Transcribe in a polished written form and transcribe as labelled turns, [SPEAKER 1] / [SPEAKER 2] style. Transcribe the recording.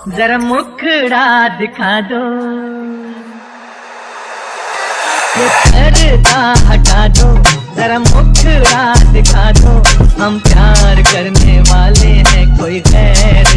[SPEAKER 1] जरा मुखड़ा दिखा दो, ये पर्दा हटा दो, जरा मुखड़ा दिखा दो। हम प्यार करने वाले हैं, कोई गैर